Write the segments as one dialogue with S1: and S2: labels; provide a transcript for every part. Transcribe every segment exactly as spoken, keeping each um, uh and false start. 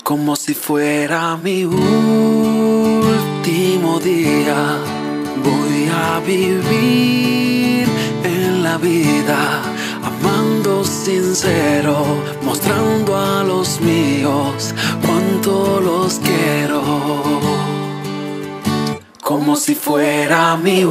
S1: Como si fuera mi último día, voy a vivir en la vida, amando sincero, mostrando a los míos cuánto los quiero. Como si fuera mi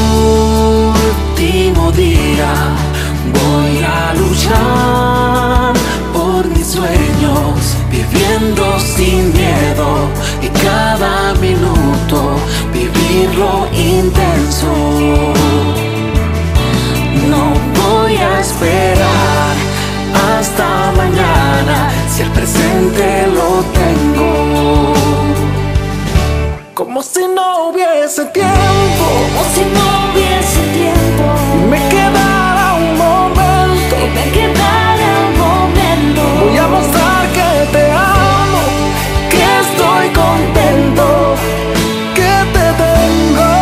S1: último día, voy a luchar por mis sueños, viviendo sin miedo, y cada minuto vivirlo intenso. No voy a esperar hasta mañana si el presente lo tengo. Como si no hubiese tiempo,
S2: como si no hubiese tiempo.
S1: Me quedara un momento,
S2: y me quedara un momento.
S1: Voy a mostrar que te amo, que estoy contento, que te tengo.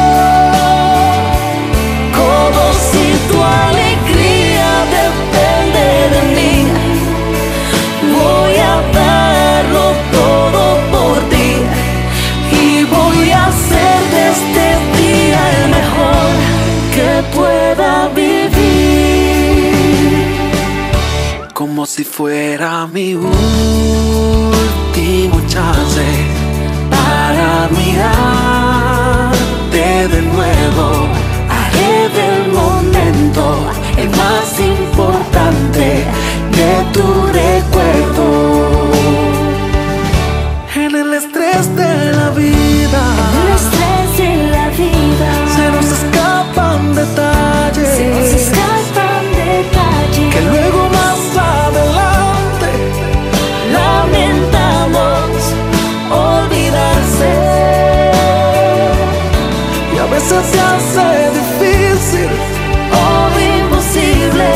S2: Como si tu alegría depende de mí, voy a darlo todo por ti, y voy a hacer de este día el mejor que pueda vivir.
S1: Como si fuera mi último chance para mirarte de nuevo. Haré del momento el más importante de tu recuerdo. En el estrés de la vida,
S2: En el estrés de la vida,
S1: se nos escapan detalles,
S2: se nos escapan detalles
S1: que luego más adelante
S2: lamentamos olvidarse.
S1: y a veces se hace difícil
S2: O imposible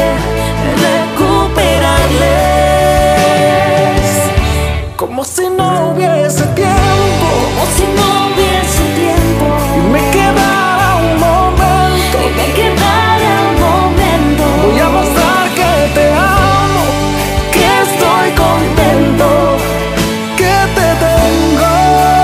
S2: recuperarles.
S1: como si no hubiese tiempo,
S2: Como si no hubiese tiempo,
S1: y me quedara un momento.
S2: y me quedara un momento.
S1: Voy a mostrar que te amo, que estoy contento, que te tengo.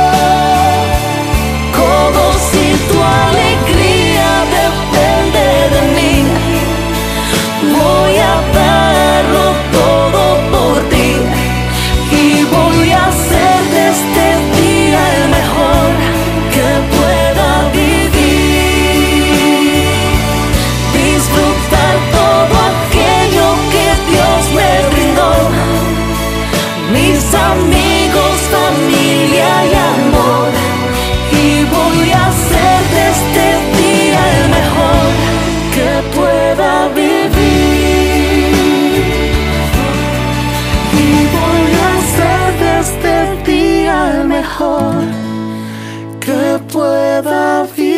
S2: Como si tu alegría depende de mí, voy a darlo todo por ti, y voy a hacer de este día el mejor que pueda vivir. Disfrutar todo aquello que Dios me brindó, mis amigos, familia y amor, y voy a hacer de este día el mejor que pueda vivir. Y voy a hacer de este día el mejor que pueda vivir.